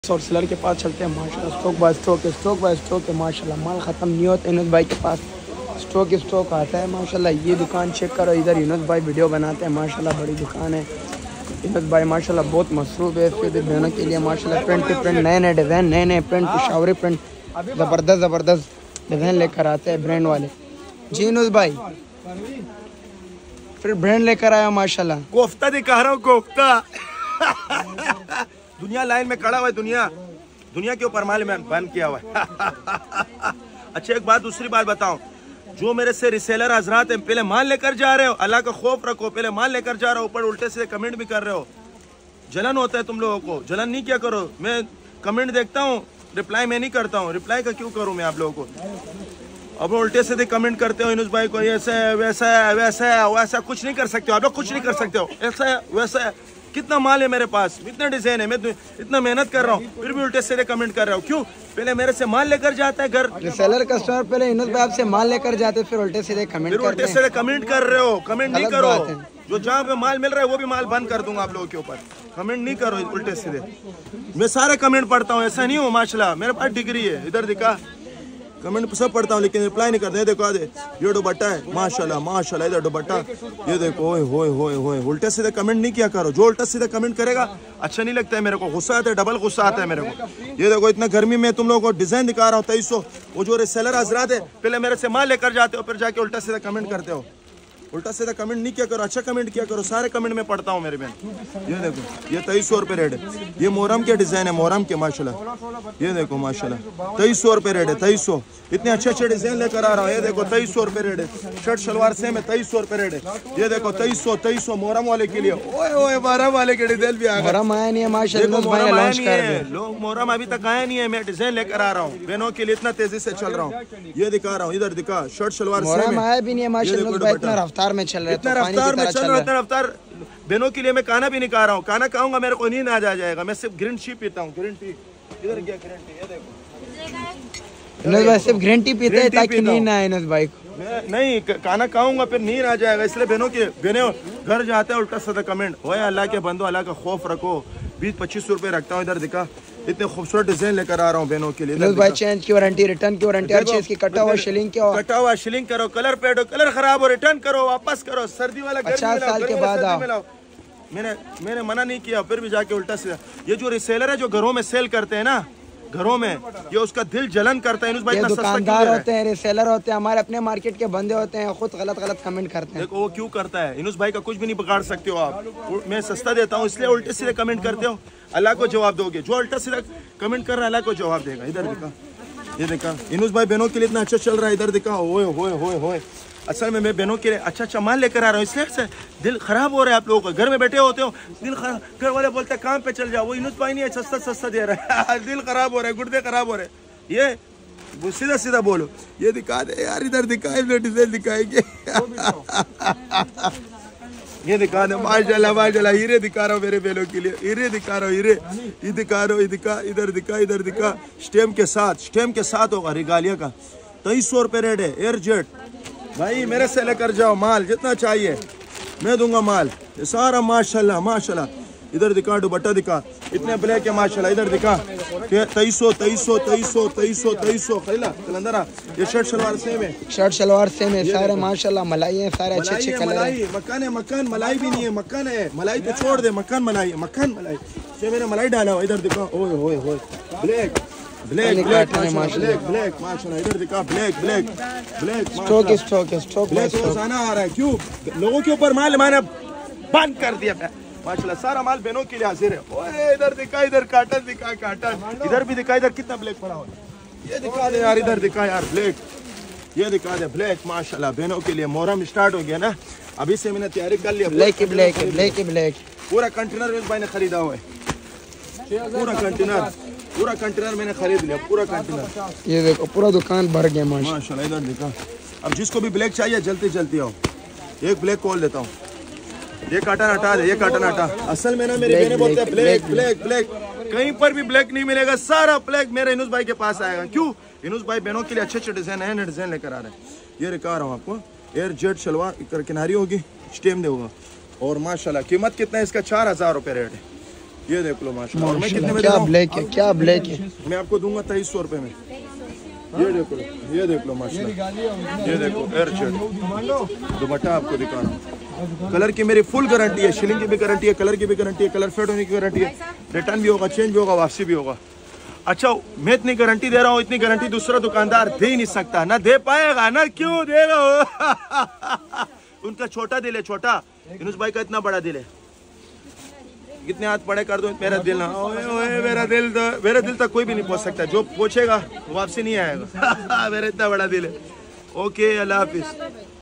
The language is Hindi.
और सेलर के पास चलते हैं माशाल्लाह। स्टॉक बाय स्टॉक है माशाल्लाह। माल ख़त्म नहीं होता। यूनुस भाई के पास स्टॉक आता है माशाल्लाह। ये दुकान चेक करो, इधर यूनुस भाई वीडियो बनाते हैं माशाल्लाह। बड़ी दुकान है। यूनुस भाई माशाल्लाह बहुत मसरूफ़ है इसके बहनों के लिए माशाल्लाह। प्रिंट के प्रिंट, नए डिज़ाइन, नए प्रिंट, पिशावरी प्रिंट, ज़बरदस्त डिज़ाइन लेकर आते हैं ब्रांड वाले। जी यूनुस भाई फिर ब्रांड लेकर आया माशाल्लाह। कोफ्ता दिखा रहा हूँ, कोफ्ता। दुनिया लाइन में खड़ा हुआ है, दुनिया के ऊपर माल में बंद किया हुआ है। अच्छा एक बात, दूसरी बात बताऊं, जो मेरे से रिसेलर हजरात हैं, पहले माल लेकर जा रहे हो, अल्लाह का खौफ रखो। पहले माल लेकर जा रहे हो, ऊपर उल्टे से कमेंट भी कर रहे हो। जलन होता है तुम लोगों को, जलन नहीं क्या करो। मैं कमेंट देखता हूँ, रिप्लाई मैं नहीं करता हूँ। रिप्लाई का क्यों करूँ मैं आप लोगों को। अब उल्टे से कमेंट करते हो यूनुस भाई को, ऐसा है वैसा है वैसा है वैसा। कुछ नहीं कर सकते हो आप लोग, कुछ नहीं कर सकते हो। ऐसा है वैसा है। कितना माल है मेरे पास, इतना डिजाइन है, मैं इतना मेहनत कर रहा हूँ, फिर भी उल्टे सीधे कमेंट कर रहा हूँ। क्यों? पहले मेरे से माल लेकर जाता है घर। सेलर कस्टमर पहले यूनुस भाई आपसे माल लेकर जाते, फिर उल्टे सीधे कमेंट कर रहे हो। कमेंट नहीं करो। जो जहाँ पे माल मिल रहा है वो भी माल बंद कर दूंगा आप लोगों के ऊपर। कमेंट नहीं करो उल्टे सीधे। मैं सारे कमेंट पढ़ता हूँ, ऐसा नहीं हूँ माशाल्लाह। मेरे पास डिग्री है, इधर दिखा, कमेंट सब पढ़ता हूँ लेकिन रिप्लाई नहीं करते। ये देखो, ये दुपट्टा है माशाल्लाह माशाल्लाह, इधर दुपट्टा, ये देखो। ओए होए होए होए, उल्टे सीधे कमेंट नहीं किया करो। जो उल्टा सीधे कमेंट करेगा अच्छा नहीं लगता है मेरे को, गुस्सा आता है, डबल गुस्सा आता है मेरे को। ये देखो, इतना गर्मी में तुम लोगों को डिजाइन दिखा रहा हूँ 2300। वो जो रिसेलर हजरात है, पहले मेरे से माल लेकर जाते हो, फिर जाके उल्टा सीधा कमेंट करते हो। उल्टा सीधा कमेंट नहीं किया करो, अच्छा कमेंट किया करो। सारे कमेंट में पढ़ता हूँ मेरे बहन। ये देखो, ये 2300 रुपये रेट है। ये मोहरम के डिजाइन है, मोहरम के माशाल्लाह। ये देखो माशाल्लाह 2300 रुपये रेट है, 2300। इतने अच्छे डिजाइन लेकर आ रहा हूँ। ये देखो 2300 रुपये रेट है। शर्ट शलवार सेम है, 2300 रुपये रेट है। ये देखो 2300 मोहरम वाले के लिए। ओए ओए, मोहरम वाले के डिजाइन भी आ गए। मोहरम आया नहीं है माशाल्लाह, मोहरम आया नहीं है, लोग मोहरम अभी तक आया नहीं है। मैं डिजाइन लेकर आ रहा हूँ बहनों के लिए, इतना तेजी से चल रहा हूँ। ये दिखा रहा हूँ, इधर दिखा, शर्ट शलवार मोहरम आया भी नहीं है माशाल्लाह। इतना रफ्तार में चल रहा है, इतना रफ्तार बहनों के लिए। मैं खाना भी नहीं खा रहा हूँ, खाना खाऊंगा मेरे को नींद आ जाएगा। मैं सिर्फ ग्रीन टी पीता हूँ, ग्रीन टी। इधर क्या ग्रीन टी, ये देखो। यूनुस भाई सिर्फ ग्रीन टी पीते हैं ताकि नींद ना आए यूनुस भाई को। नहीं, खाना खाऊंगा फिर नींद आ जाएगा, इसलिए बहनों घर जाते हैं उल्टा सीधा कमेंट। ओए अल्लाह के बंदो, अल्लाह का खौफ रखो। 20-25 रुपए रखता हूँ। इधर दिखा, इतने खूबसूरत डिजाइन लेकर आ रहा हूँ बहनों के लिए। यूनुस भाई चेंज की वारंटी, रिटर्न की वारंटी, हर चीज की। कटा हुआ शिलिंग करो, कलर पेड हो, कलर खराब हो रिटर्न करो, वापस करो। सर्दी वाला 50 साल के बाद आओ। मैंने मना नहीं किया, फिर भी जाके उल्टा सीधा। ये जो रिसेलर है, जो घरों में सेल करते हैं ना, घरों में, ये उसका दिल जलन करता है। भाई दुकानदार होते हैं, रिसेलर होते हैं, हमारे अपने मार्केट के बंदे होते हैं, खुद गलत कमेंट करते हैं। देखो वो क्यों करता है। यूनुस भाई का कुछ भी नहीं बिगाड़ सकते हो आप। मैं सस्ता देता हूँ इसलिए उल्टे सीधे कमेंट करते हो। अल्लाह को जवाब दोगे। जो उल्टा सीधा कमेंट कर रहा है, अल्लाह को जवाब देगा। इधर दिखा, ये देखा, यूनुस भाई बहनों के लिए इतना अच्छा चल रहा है। इधर दिखा, ओए होए होए होए। असल में मैं बहनों के लिए अच्छा माल लेकर आ रहा हूँ, इसलिए से दिल खराब हो रहा है आप लोगों का। घर में बैठे होते हो, दिल खराब, घर वाले बोलते हैं काम पे चल जाओ। वो यूनुस भाई नहीं है, सस्ता दे रहा है। दिल खराब हो रहा है, गुर्दे खराब हो रहे हैं। ये सीधा बोलो, ये दिखा दे यार, इधर दिखाए, डिजाइन दिखाएंगे। ये दिखा दे माशाल्लाह माशाल्लाह। हीरे दिखा रहा हूँ मेरे बहनों के लिए, हीरे दिखा रहा हूँ, हीरे ये दिखा रहा हूँ। इधर दिखा, स्टेम के साथ होगा, रिगालिया का। 2300 रुपये रेट है। एयर जेट भाई, मेरे से लेकर जाओ माल, जितना चाहिए मैं दूंगा माल। ये सारा माशाल्लाह माशाल्लाह। इधर दिखा, दुपट्टा दिखा, इतने ब्लैक है माशाल्लाह। इधर दिखा, 2300 खैला कलंदरा। ये शर्ट शलवार सेम है, सारे माशाल्लाह मलाई है, सारे अच्छे कलर है। मक्खन मलाई भी नहीं है, मक्खन है। मलाई तो छोड़ दे, मक्खन मलाई। ये मैंने मलाई डाला हुआ। इधर दिखा, ओए होए होए, ब्लैक माशाल्लाह। इधर दिखा, ब्लैक स्टॉक रोजाना आ रहा है। क्यों? लोगों के ऊपर माल मैंने बंद कर दिया माशाल्लाह। सारा माल बहनों के लिए हाजिर है। ओए इधर दिखा, इधर काटन दिखा, इधर भी दिखा, इधर कितना ब्लैक पड़ा हुआ है। ये दिखा दे यार, इधर दिखा यार ब्लैक, ये दिखा दे ब्लैक माशाल्लाह। बहनों के लिए मोहरम स्टार्ट हो गया ना, अभी से मैंने तैयारी कर लिया। ब्लैक पूरा कंटेनर भाई ने खरीदा हुआ है। पूरा कंटेनर मैंने खरीद लिया, पूरा कंटेनर। ये देखो, पूरा दुकान भर गया माशाल्लाह। इधर दिखा, अब जिसको भी ब्लैक चाहिए जल्दी आओ। एक ब्लैक कॉल देता हूँ। ये काटन हटा दे, ये काटन हटा। असल में ना मेरे बहने बोलते हैं ब्लैक, कहीं पर भी ब्लैक नहीं मिलेगा, सारा ब्लैक मेरे यूनुस भाई के पास आएगा। क्यों? यूनुस भाई बहनों के लिए अच्छे डिजाइन है, डिजाइन लेकर आ रहे हैं। ये दिखा रहा हूँ आपको, एयर जेट शलवार किनारी होगी, स्टेम दे होगा। और माशाल्लाह कीमत कितना है इसका? 4000 रुपये रेट है। ये देख लो माशाल्लाह। और मैं कितने में क्या दे रहा हूं? ब्लैक है, क्या ब्लैक है। मैं आपको दूंगा 2300 रुपए में। ये देख लो, ये देख लो माशाल्लाह। ये देखो एयर शर्ट दुपट्टा आपको दिखा रहा हूँ। कलर की मेरी फुल गारंटी है, शिलिंग की भी गारंटी है, कलर की भी गारंटी है, कलर फेड होने की गारंटी है, रिटर्न भी होगा, चेंज भी होगा, वापसी भी होगा। अच्छा मैं इतनी गारंटी दे रहा हूँ, इतनी गारंटी दूसरा दुकानदार दे ही नहीं सकता, ना दे पाएगा, ना क्यों देगा वो। उनका छोटा दिल है, छोटा। यूनुस भाई का इतना बड़ा दिल है। कितने हाथ पड़े कर दो, मेरा दिल ना, ओए ओए मेरा दिल तक कोई भी नहीं पहुंच सकता। जो पूछेगा वापसी नहीं आएगा। मेरा इतना बड़ा दिल है। ओके, अल्लाह हाफिज।